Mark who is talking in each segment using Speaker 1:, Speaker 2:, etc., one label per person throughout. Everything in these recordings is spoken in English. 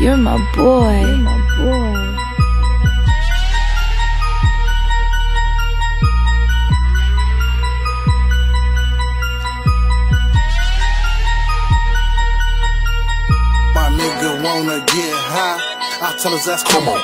Speaker 1: You're my boy. You're my boy.
Speaker 2: My nigga wanna get high, I tell his ass come on.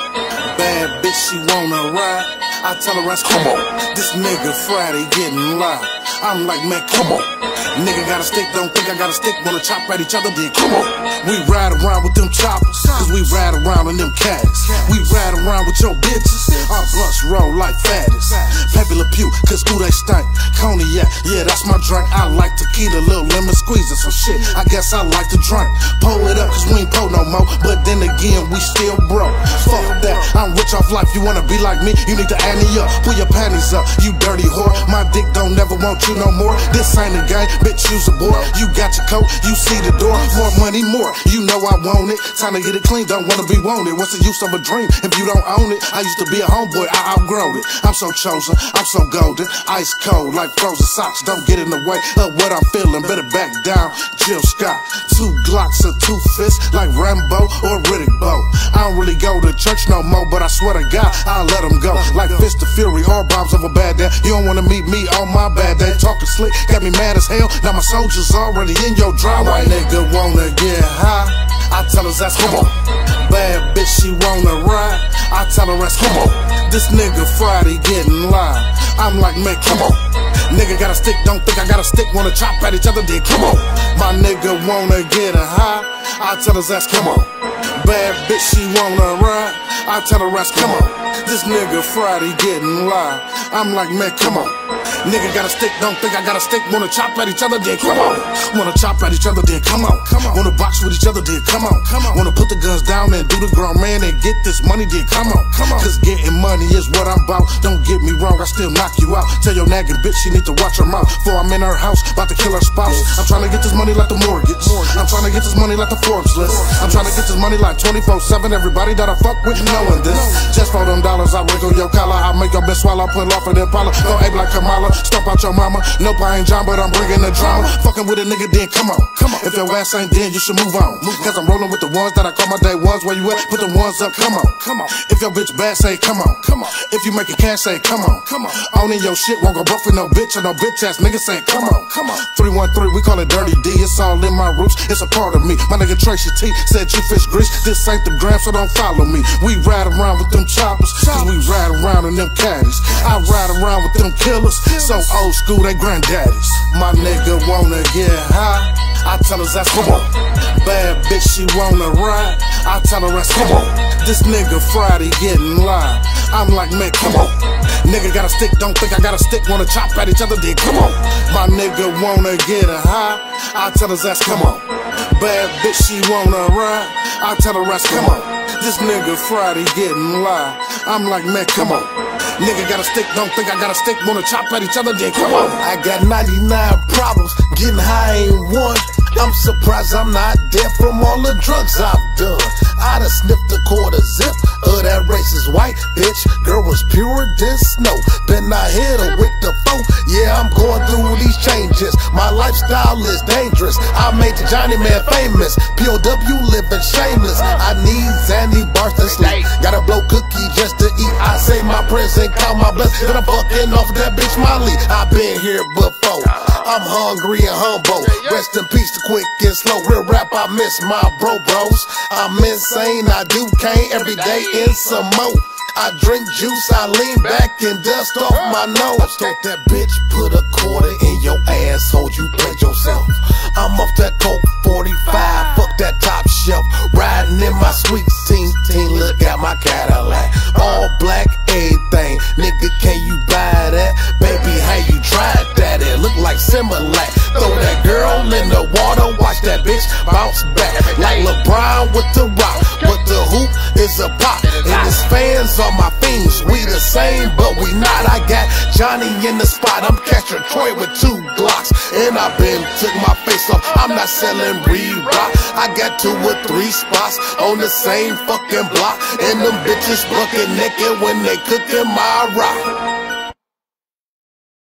Speaker 2: Bad bitch, she wanna ride, I tell her ass come on. This nigga Friday getting live, I'm like man come on. Nigga got a stick, don't think I got a stick, wanna chop at each other, then come on. We ride around with them choppers, cause we ride around in them caddies. We ride around with your bitches, our blunts roll like fatties. Pepe Le Pew, cause ooh they stink. Cognac, yeah that's my drink. I like tequila, little lemon squeeze and some shit. I guess I like to drink. Pull it up cause we ain't po no more, but then again we still broke. Fuck that, I'm rich off life, you wanna be like me, you need to add me up. Pull your panties up, you dirty whore. My dick don't never want you no more. This ain't a game, bitch you's a boy. You got your coat, you see the door. More money, more, you know I want it. Time to get it clean, don't wanna be wanted. What's the use of a dream if you don't own it? I used to be a homeboy, I outgrown it. I'm so chosen, I'm so golden. Ice cold like frozen socks, don't get in the way of what I'm feeling. Better back down, Jill Scott. 2 Glocks or 2 fists like Rambo or Riddick Bowe. I don't really go to church no more, but I swear to God, I'll let them go. Like Fist of Fury or Bombs of a Bad Day. You don't wanna meet me on my bad day. Talking slick, got me mad as hell. Now my soldiers already in your driveway. Nigga wanna get high, I tell his ass come on. Bad bitch, she wanna ride, I tell her ass come on. This nigga Friday getting live, I'm like man come on. Nigga got a stick, don't think I got a stick, wanna chop at each other, then come on. My nigga wanna get a high, I tell his ass come on. Bad bitch, she wanna ride, I tell her ass come on. This nigga Friday getting live, I'm like man come on. Nigga got a stick, don't think I got a stick, wanna chop at each other, then come on. Wanna chop at each other, then come on. Wanna box with each other, then come on. Wanna put the guns down and do the grown man and get this money, then come on. Cause getting money is what I'm about. Don't get me wrong, I still knock you out. Tell your nagging bitch she need to watch her mouth. Before I'm in her house, about to kill her spouse. I'm trying to get this money like the mortgage. I'm trying to get this money like the Forbes list. I'm trying to get this money like 24/7. Everybody that I fuck with knowing this. Just for them dollars, I wiggle your collar. I make your bitch swallow, pull off of the Impala. Go ape like Kamala, stomp out your mama. Nope, I ain't John, but I'm bringing the drama. Fucking with a nigga, then come on. If your ass ain't dead, you should move on. Cause I'm rolling with the ones that I call my day ones. Where you at? Put the ones up, come on. If your bitch bad, say come on. If you making cash, say come on. Owning your shit, won't go broke with no bitch or no bitch ass nigga, say come on. 313, we call it Dirty D. It's all in my roots, it's a part of me. My nigga Tracy T said you fish grease. This ain't the gram, so don't follow me. We ride around with them choppers, cause we ride around in them caddies. I ride around with them killers, so old school, they granddaddies. My nigga wanna get high, I tell his ass come on. Bad bitch, she wanna ride, I tell her ass come on. This nigga Friday getting live, I'm like man come on. Nigga got a stick, don't think I got a stick, wanna chop at each other, then come on. My nigga wanna get a high, I tell his ass come on. Bad bitch, she wanna ride, I tell her ass come on. This nigga Friday getting live, I'm like man come on. Nigga got a stick, don't think I got a stick, wanna chop at each other, then come on.
Speaker 3: I got 99 problems, getting high ain't one. I'm surprised I'm not dead from all the drugs I've done. I done sniffed a quarter zip of that racist white bitch. Girl was pure than snow. Then I hit her with the phone. Yeah, I'm going through these changes. My lifestyle is dangerous. I made the Johnny Man famous. POW living shameless. I need Zanny bars to sleep. Gotta blow cookie just to eat. I say my prayers and count my blessings. Then I'm fucking off that bitch Molly. I've been here before. I'm hungry and humble. Rest in peace to Quick and Slow. Real rap, I miss my bros. I'm insane, I do cane every day in some more. I drink juice, I lean back and dust off my nose. I told that bitch, put a quarter in your asshole, you played yourself. I'm off that Coke 45, fuck that top shelf. Riding in my sweet 16, look at my Cadillac. All black, everything, nigga can you buy that? Baby, how you tried that? It look like Similac. Throw that girl in the water, watch that bitch bounce back. Like LeBron with the rock, but the hoop is a pop. And his fans are my fiends, we the same, but we not. I got Johnny in the spot, I'm catching Troy with 2 Glocks. And I been took my face off, I'm not selling Reebok. I got 2 or 3 spots on the same fucking block. And them bitches bucket naked when they cooking my rock.